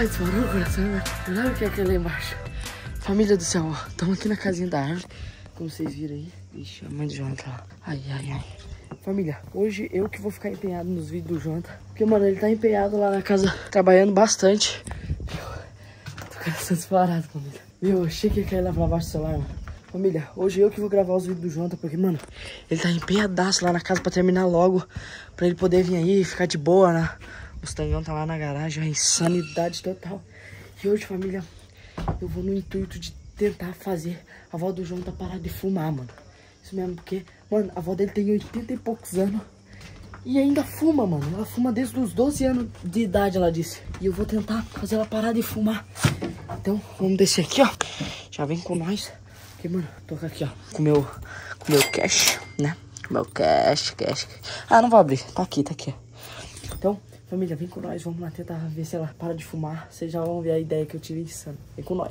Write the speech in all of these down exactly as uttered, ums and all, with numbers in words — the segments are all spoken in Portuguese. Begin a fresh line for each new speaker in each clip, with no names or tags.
Ai, disparou o coração, né? Olha o que é aquele lá embaixo. Família do céu, ó. Estamos aqui na casinha da árvore. Como vocês viram aí. Ixi, a mãe do Jonathan lá. Ai, ai, ai. Família, hoje eu que vou ficar empenhado nos vídeos do Jonathan. Porque, mano, ele tá empenhado lá na casa, trabalhando bastante. Meu, tô com o coração disparado, família. Meu, eu achei que ia cair lá pra baixo do celular, mano. Família, hoje eu que vou gravar os vídeos do Jonathan, porque, mano, ele tá empenhadaço lá na casa pra terminar logo. Pra ele poder vir aí e ficar de boa, né? O Mustangão tá lá na garagem, a insanidade total. E hoje, família, eu vou no intuito de tentar fazer a avó do Jonathan parar de fumar, mano. Isso mesmo, porque, mano, a avó dele tem oitenta e poucos anos e ainda fuma, mano. Ela fuma desde os doze anos de idade, ela disse. E eu vou tentar fazer ela parar de fumar. Então, vamos descer aqui, ó. Já vem com nós. Porque, mano, tô aqui, ó, com meu, com meu cash, né? Com meu cash, cash. Ah, não vou abrir. Tá aqui, tá aqui. Então, família, vem com nós. Vamos lá tentar ver se ela para de fumar. Vocês já vão ver a ideia que eu tive insano. Vem com nós.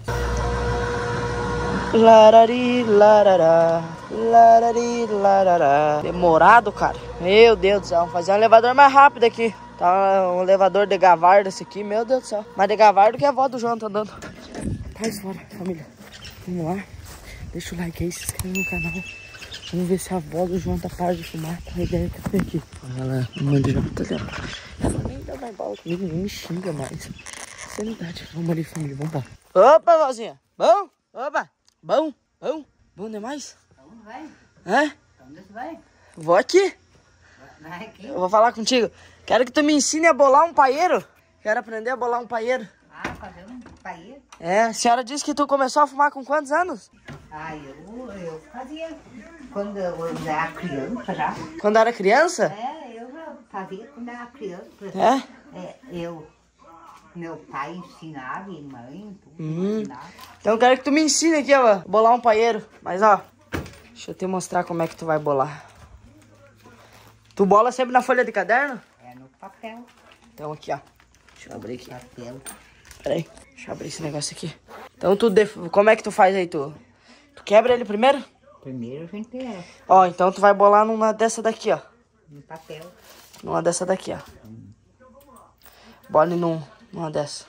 Larari, larará, larari, larará. Demorado, cara. Meu Deus do céu. Vamos fazer um elevador mais rápido aqui. Tá um elevador de gavardo esse aqui. Meu Deus do céu. Mais de gavardo que a avó do Jonathan andando. Tá fora, família. Vamos lá. Deixa o like aí, se inscreve no canal. Vamos ver se a avó do Jonathan para de fumar. Com a ideia que eu tenho aqui. Ela manda já tá ali. Ela nem dá mais bola comigo, nem me xinga mais. Sanidade. Vamos ali, família. Vamos lá. Opa, vozinha. Bom? Opa. Bom? Bom? Bom demais?
Onde vai?
Hã?
Onde você vai?
Vou aqui.
Vai aqui?
Eu vou falar contigo. Quero que tu me ensine a bolar um paeiro. Quero aprender a bolar um paeiro.
Ah, fazer um paeiro?
É, a senhora disse que tu começou a fumar com quantos anos?
Ah, eu, eu fazia quando eu era criança já.
Quando era criança?
É, eu já fazia quando era criança.
É?
É, eu, meu pai ensinava e mãe, tudo
Hum.
ensinava.
Então eu quero que tu me ensine aqui, ó, bolar um paeiro. Mas, ó, deixa eu te mostrar como é que tu vai bolar. Tu bola sempre na folha de caderno?
É no papel.
Então aqui, ó. Deixa eu abrir aqui.
Papel.
Pera aí, deixa eu abrir esse negócio aqui. Então tu, def... como é que tu faz aí, tu? Tu quebra ele primeiro?
Primeiro a gente é
Ó, então tu vai bolar numa dessa daqui, ó.
no papel.
Numa dessa daqui, ó. Bole num, numa dessa.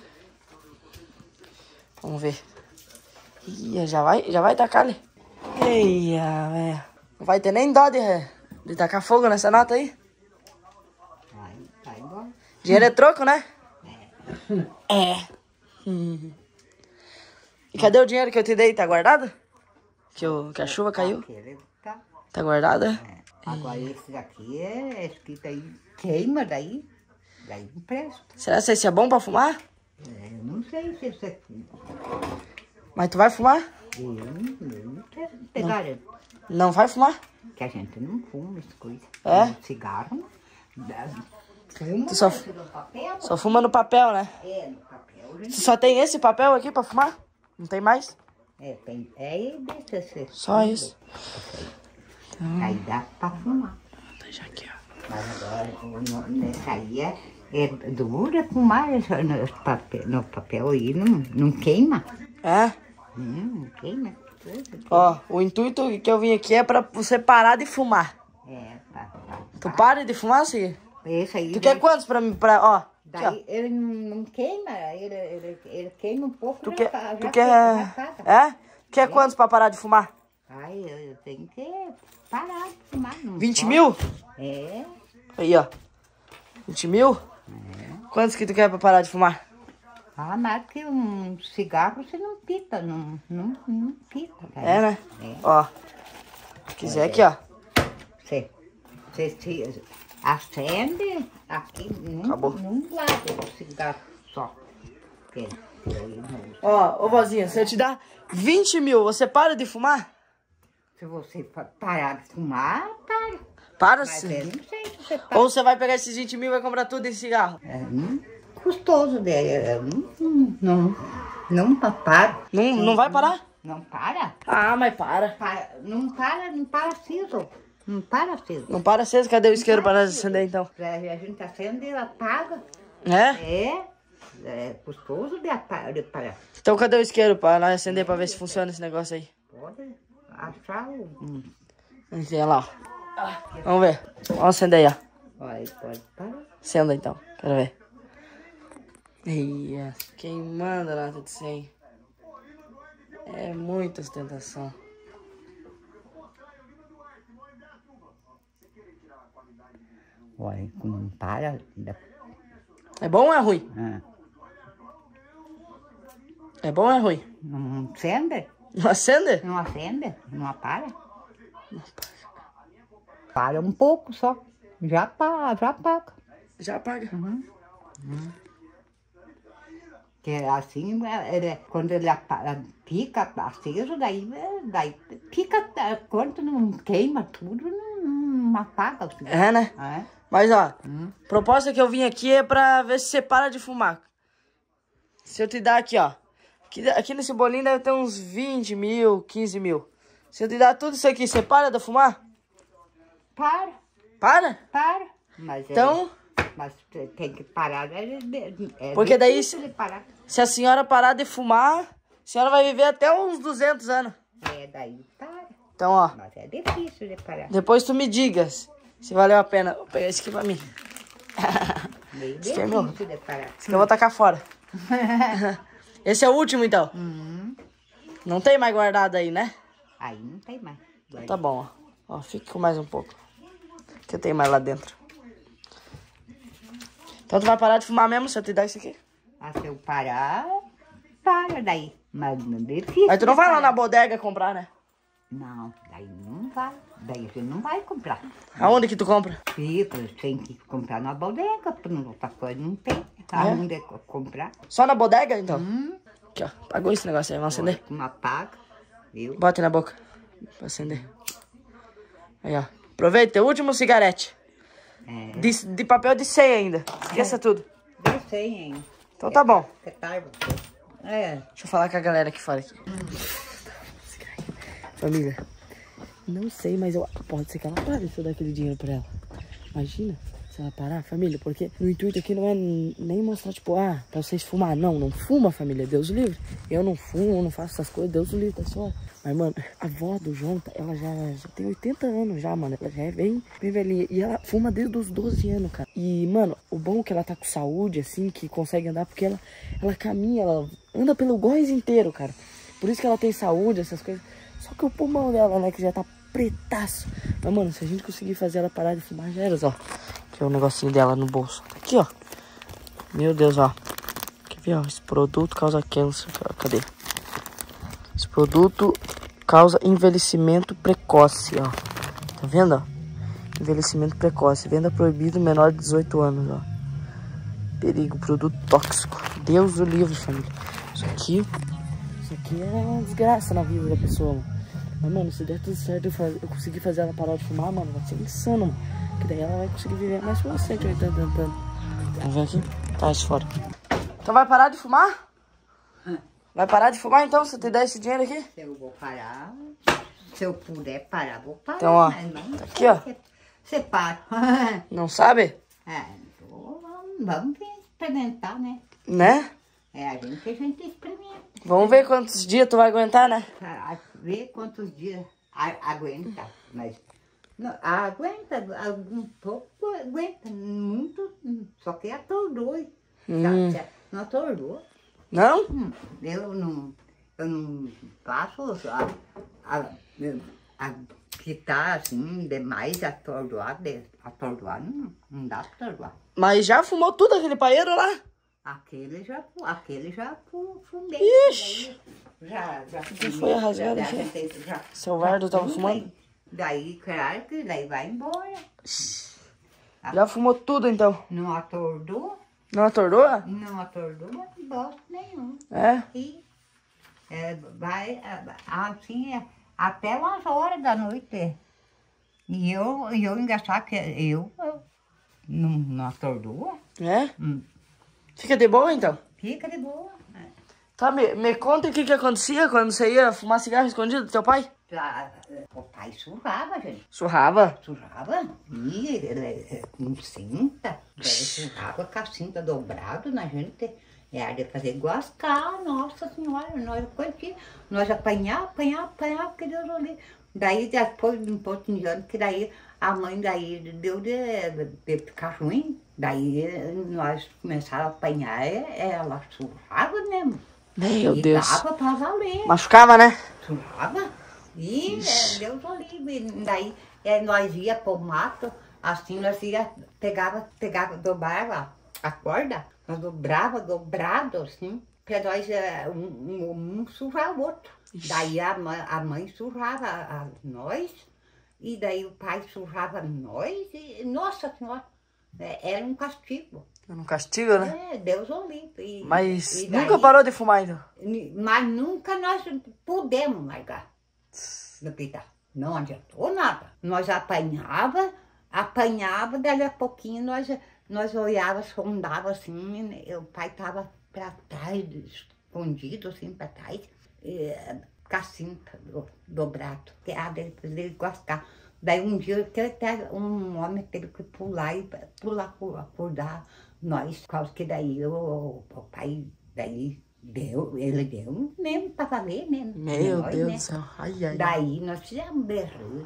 Vamos ver. Ih, já vai, já vai tacar ali. Eia, velho. Não vai ter nem dó de, de tacar fogo nessa nota aí?
Vai, vai embora.
Dinheiro é troco, né? É. Hum. E cadê o dinheiro que eu te dei? Tá guardado? Que, o, que a chuva caiu?
Aquele tá.
Tá guardado, é?
É. Agora esse daqui é escrito aí, queima daí, daí não presta.
Será que esse é bom pra fumar?
É, eu não sei se isso aqui.
Mas tu vai fumar?
Eu não, eu não quero pegar,
Não vai fumar?
que a gente não fuma essas coisas.
É?
Um cigarro, dá- fuma,
Tu só-
mas no papel.
Só fuma no papel, né?
É, no papel a gente...
Tu só tem esse papel aqui pra fumar? Não tem mais?
É, tem, é desse, esse,
Só isso.
Aí dá pra fumar.
Deixa aqui, ó.
Mas agora, o- nessa aí é, é dura fumar essa- no papel, no papel aí, não, não queima.
É?
Não, não queima.
Ó, o intuito que eu vim aqui é pra você parar de fumar.
É, tá, tá.
Tu para de fumar, assim?
Esse aí.
Tu quer quantos pra mim? Pra, ó, aqui, ó.
Daí ele não, não queima, ele, ele, ele queima um pouco.
Tu
já
quer,
tá-
tu
já
quer,
tá- já tá.
é? Quer quantos pra parar de fumar?
Ai, eu, eu tenho que parar de fumar. Não
vinte
pode.
mil?
É,
Aí, ó. vinte mil? Quantos que tu quer pra parar de fumar?
fala mais que um cigarro você não pita, não, não, não pita. daí.
É, né?
É.
Ó. Se quiser aqui, ó.
Você, você, se acende aqui num,
Acabou.
num lado o cigarro só. Porque daí não-
Ó, ô vozinha, se eu te dar vinte mil, você para de fumar?
Se você pa- parar de fumar, para.
Para
Mas
sim.
eu não sei se você para.
Ou você vai pegar esses vinte mil e vai comprar tudo em cigarro?
É hum, custoso dele. é, Não, não, não, não para.
Não, não vai parar?
Não para?
Ah, mas para.
Para- Não para, não para cedo. Não para cedo.
Não para cedo, cadê o isqueiro para nós acender então?
A gente acende, ela apaga.
É?
É, é custoso de apa- de parar.
Então cadê o isqueiro para nós acender pra ver se funciona esse negócio aí?
Pode achar um.
Vamos ver lá, ó. Vamos ver. Vamos acender aí, ó.
Pode, pode parar.
Acenda então, quero ver. Ia, queimando a nota de cem. É muita ostentação.
Olha, não para.
É bom ou é ruim?
Ah,
É bom ou é ruim?
não acende?
Não acende?
Não acende? Não apara? Para um pouco só. Já para, já apaga.
Já apaga.
Uhum. Uhum. Que é assim, ele, quando ele apa- fica aceso, daí, daí fica, quando não queima tudo, não, não apaga.
É, né?
É.
Mas, ó,
Hum.
a proposta que eu vim aqui é pra ver se você para de fumar. Se eu te dar aqui, ó. Aqui, aqui nesse bolinho deve ter uns vinte mil, quinze mil. Se eu te dar tudo isso aqui, você para de fumar?
Para,
Para?
para. Mas,
Então,
é, mas tem que parar. É, é
porque daí
difícil de parar.
se a senhora parar de fumar, a senhora vai viver até uns duzentos anos.
É, daí para.
Então, ó,
Mas é difícil de parar.
depois tu me digas se valeu a pena. Vou pegar esse aqui pra mim.
Meio
Esse aqui é meu.
difícil de parar.
Esse aqui eu vou tacar fora. Esse é o último, então.
Uhum.
Não tem mais guardado aí, né?
Aí não tem mais.
Então tá bom, ó. Ó, fica com mais um pouco. Que eu tenho mais lá dentro. Então tu vai parar de fumar mesmo se eu te dar isso aqui?
Ah, se eu parar, para daí. Mas não é difícil.
Aí tu não
de
vai lá
parar.
na bodega comprar, né?
Não, daí não vai. Daí você não vai comprar.
Aonde que tu compra?
Fica, tem que comprar na bodega, porque não- outra coisa não tem. Aonde é co- comprar?
Só na bodega, então?
Hum,
Aqui, ó. Pagou esse negócio aí, vamos acender?
uma paga, viu?
Bota aí na boca. Pra acender. Aí, ó. Aproveita, o último cigarete.
É,
De, de papel de ceia ainda. Esqueça tudo.
eu sei, hein?
Então tá bom.
Que tarde. É,
Deixa eu falar com a galera aqui fora aqui. Família, não sei, mas eu pode ser que ela pare se eu dar aquele dinheiro pra ela. Imagina se ela parar, família, porque o intuito aqui não é nem mostrar, tipo, ah, pra vocês fumar. Não, não fuma, família, Deus o livre. Eu não fumo, eu não faço essas coisas, Deus o livre, tá só. Mas, mano, a avó do João, ela já, já tem oitenta anos já, mano. Ela já é bem, bem velhinha. E ela fuma desde os doze anos, cara. E, mano, o bom é que ela tá com saúde, assim, que consegue andar, porque ela, ela caminha, ela anda pelo Góis inteiro, cara. Por isso que ela tem saúde, essas coisas. Só que o pulmão dela, né, que já tá pretaço. Mas, mano, se a gente conseguir fazer ela parar de fumar, já era, ó. Aqui é o negocinho dela no bolso. Tá aqui, ó. Meu Deus, ó. Quer ver, ó? Esse produto causa câncer. Cadê? Esse produto causa envelhecimento precoce, ó. Tá vendo, ó? Envelhecimento precoce. Venda proibido menor de dezoito anos, ó. Perigo, produto tóxico. Deus o livre, família. Isso aqui... Isso aqui é uma desgraça na vida da pessoa, mano. Mas, mano, se der tudo certo, eu, faz, eu conseguir fazer ela parar de fumar, mano, vai ser insano, mano. Que daí ela vai conseguir viver mais com você, que eu tô tentando. Vamos ver aqui? Tá, isso fora. Então vai parar de fumar? Vai parar de fumar, então, se eu te der esse dinheiro aqui?
se eu vou parar, se eu puder parar, vou parar.
Então, ó,
mas não
tá aqui,
sei
ó.
se- Você para.
Não sabe?
É, vou- vamos ver, experimentar, né?
Né?
É a gente que a gente experimenta.
Vamos ver quantos dias tu vai aguentar, né?
Pra ver quantos dias a- aguenta. Mas não, aguenta, algum pouco aguenta, muito, só que atordou.
Hum.
Sabe? Não atordou.
Não?
Hum, Eu não, eu não faço a, a, a que tá assim, demais atordoado, de- atordoado, não, não dá pra atordoar.
Mas já fumou tudo aquele paeiro lá?
Aquele já, fu- aquele já fu- fumei.
Ixi!
Daí Já, já
Que foi a rasgada
já-
aqui?
já- já-
Seu Vardo tava
fumei.
fumando?
Daí, claro que daí vai embora.
Já fumou tudo, então?
Não atordou,
Não atordou?
não atordou, mas bosta nenhum.
É?
E é, vai é, assim é, até umas horas da noite. E eu, e eu engraçado que eu, eu não, não atordou.
É?
Hum,
Fica de boa, então?
Fica de boa. É.
Tá, me, me conta o que que acontecia quando você ia fumar cigarro escondido do teu pai?
Já, é, o pai surrava, gente.
Surrava?
Surrava, e ele é, com cinta, ele surrava com a cinta dobrada na gente. Era de fazer guascar, nossa senhora, nós curtimos, nós apanhar, apanhar, apanhar, que Deus olhe. Daí depois de um pouco de ano, que daí a mãe daí deu de, de ficar ruim, Daí nós começamos a apanhar, ela surrava mesmo.
Meu
e
Deus.
dava pra valer.
Machucava, né?
Surrava. E é, Deus o livre. Daí é, nós ia pro mato, assim nós ia, pegava, pegava, dobrava a corda, nós dobrava, dobrado, assim, pra nós é, um, um, um surrar o outro. Ixi. Daí a mãe, a mãe surrava a, a nós, e daí o pai surrava nós, e nossa senhora, é, era um castigo.
Era um castigo, né?
É, Deus o livre. E,
mas
e daí,
nunca parou de fumar, então?
Mas nunca nós pudemos largar do pitar. Não adiantou nada. Nós apanhava, apanhava, daí a pouquinho nós, nós olhava, sondava assim, o pai estava para trás, escondido assim para trás, e, cacinta do, dobrado, que a dele, dele gostar. Daí um dia até um homem teve que pular e pular, acordar nós, por causa que daí o, o pai daí deu, ele deu mesmo para valer mesmo.
Meu
nós,
Deus
né?
do céu. Ai, ai.
Daí nós fizemos berro.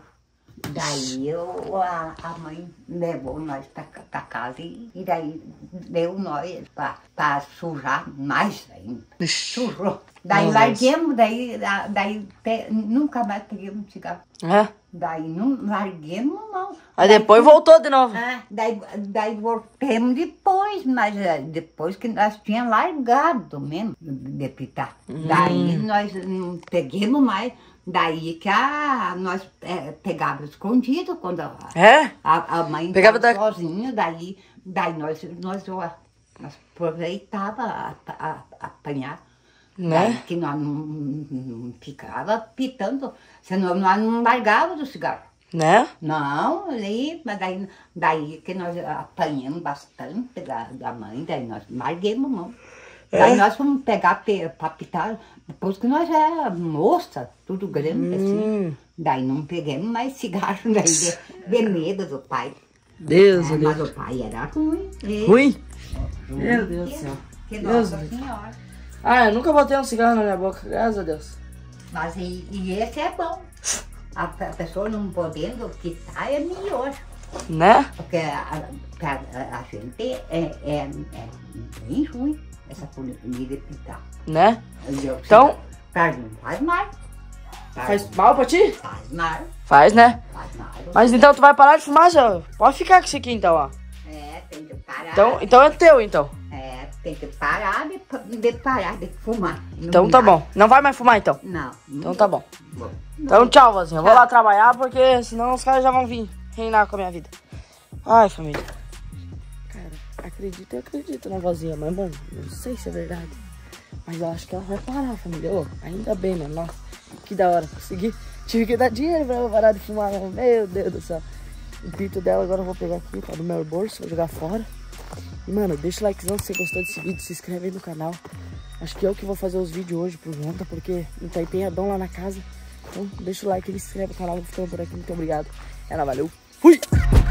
Daí eu, a, a mãe levou nós para casa e, e daí deu nós para sujar mais ainda. Sujou. Daí larguemos, daí, daí te, nunca mais peguemos cigarro.
É?
Daí não larguemos, não.
Aí
daí,
depois voltou de novo.
É, daí, daí voltemos depois, mas depois que nós tínhamos largado mesmo de pitar. Hum. Daí nós não peguemos mais. Daí que a, nós é, pegávamos escondido quando a,
é?
a, a mãe
pegava
estava
da...
sozinha, daí, daí nós, nós, nós aproveitava a, a, a apanhar.
Né?
Daí que nós não, não ficava pitando, senão nós não largávamos do cigarro.
Né?
Não, ali, mas daí, daí que nós apanhamos bastante da, da mãe, daí nós larguemos mão. É? Daí nós fomos pegar para pitar, depois que nós era moça, tudo grande hum. assim. Daí não pegamos mais cigarro, daí de, de medo do pai.
Deus,
é,
Deus.
Mas o pai era ruim. E...
Ruim?
ruim?
Meu Deus do céu.
Que
Deus
Nossa
Deus.
Senhora.
Ah, eu nunca botei um cigarro na minha boca, graças a Deus.
Mas e, e esse é bom. A, a pessoa não podendo quitar é melhor.
Né?
Porque a, a, a gente é, é, é bem ruim essa comida de pitar.
Né?
Eu,
então...
Faz, não faz mal. Faz,
faz mal pra ti?
Faz mal.
Faz, né?
Faz mal.
Mas então tu vai parar de fumar, já? Pode ficar com isso aqui então, ó.
É, tem que parar.
Então, então é teu, então.
É, tem que parar de, de parar de fumar.
Então
não
tá
dá.
bom. Não vai mais fumar, então?
Não.
Então tá bom.
Bom.
Então tchau, vozinha. Eu vou lá trabalhar, porque senão os caras já vão vir reinar com a minha vida. Ai, família. Cara, acredito, eu acredito na vozinha, mas, mano, não sei se é verdade. Mas eu acho que ela vai parar, família. Ô, ainda bem, mano. Nossa, que da hora. Consegui. Tive que dar dinheiro pra ela parar de fumar, né? Meu Deus do céu. O pito dela agora eu vou pegar aqui, tá no meu bolso, vou jogar fora. E, mano, deixa o likezão se você gostou desse vídeo, se inscreve aí no canal. Acho que eu que vou fazer os vídeos hoje por conta, porque não tá empenhadão lá na casa. Então, deixa o like e se inscreve no canal. Vou ficando por aqui, muito obrigado. Ela valeu. Fui!